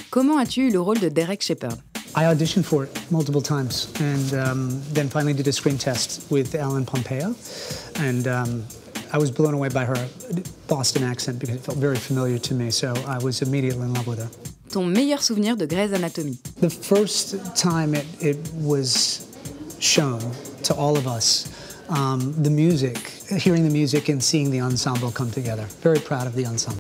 Comment as-tu eu le rôle de Derek Shepherd? I auditioned for it multiple times and then finally did a screen test with Ellen Pompeo. And I was blown away by her Boston accent because it felt very familiar to me, so I was immediately in love with her. Ton meilleur souvenir de Grey's Anatomy? The first time it was shown to all of us, the music, hearing the music and seeing the ensemble come together. Very proud of the ensemble.